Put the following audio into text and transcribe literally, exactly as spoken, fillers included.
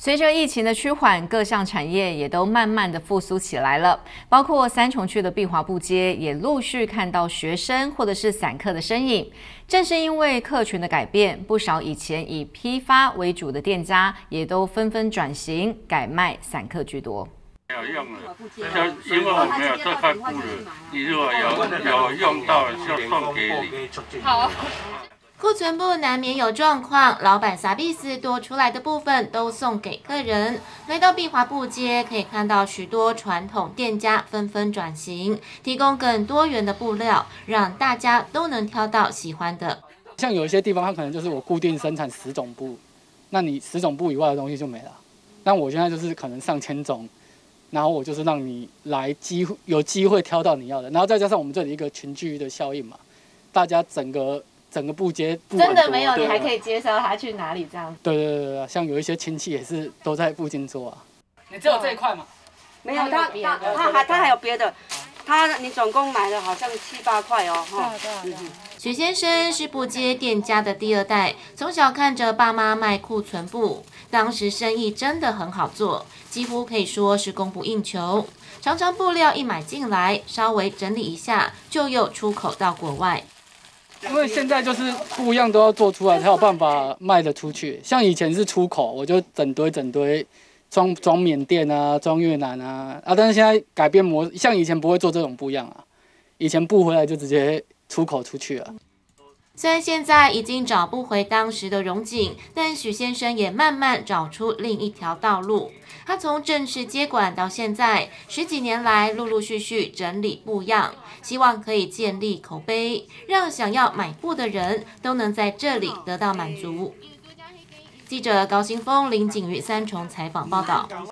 随着疫情的趋缓，各项产业也都慢慢的复苏起来了，包括三重区的碧华布街也陆续看到学生或者是散客的身影。正是因为客群的改变，不少以前以批发为主的店家也都纷纷转型，改卖散客居多。 没有用了，就因为我没有这块布了，你如果有有用到就送给你。 好。库存部难免有状况，老板撒币斯多出来的部分都送给客人。来到碧华布街，可以看到许多传统店家纷纷转型，提供更多元的布料，让大家都能挑到喜欢的。 像有一些地方，它可能就是我固定生产十种布，那你十种布以外的东西就没了。但我现在就是可能上千种。 然后我就是让你来机会有机会挑到你要的，然后再加上我们这里一个群聚的效应嘛，大家整个整个布街布真的没有，你还可以介绍他去哪里这样？ 对对对对，像有一些亲戚也是都在附近做啊。 你只有这一块吗？ 没有，他他他还他还有别的，他你总共买了好像七八块哦，哈。对对对。 许先生是布街店家的第二代，从小看着爸妈卖库存布，当时生意真的很好做，几乎可以说是供不应求。常常布料一买进来，稍微整理一下，就又出口到国外。 因为现在就是不一样都要做出来，才有办法卖得出去。像以前是出口，我就整堆整堆装装缅甸啊，装越南啊啊，但是现在改变模，像以前不会做这种不一样啊，以前布回来就直接。 出口出去了。 虽然现在已经找不回当时的荣景，但许先生也慢慢找出另一条道路。他从正式接管到现在十几年来，陆陆续续整理布样，希望可以建立口碑，让想要买布的人都能在这里得到满足。记者高新峰、林景瑜三重采访报道。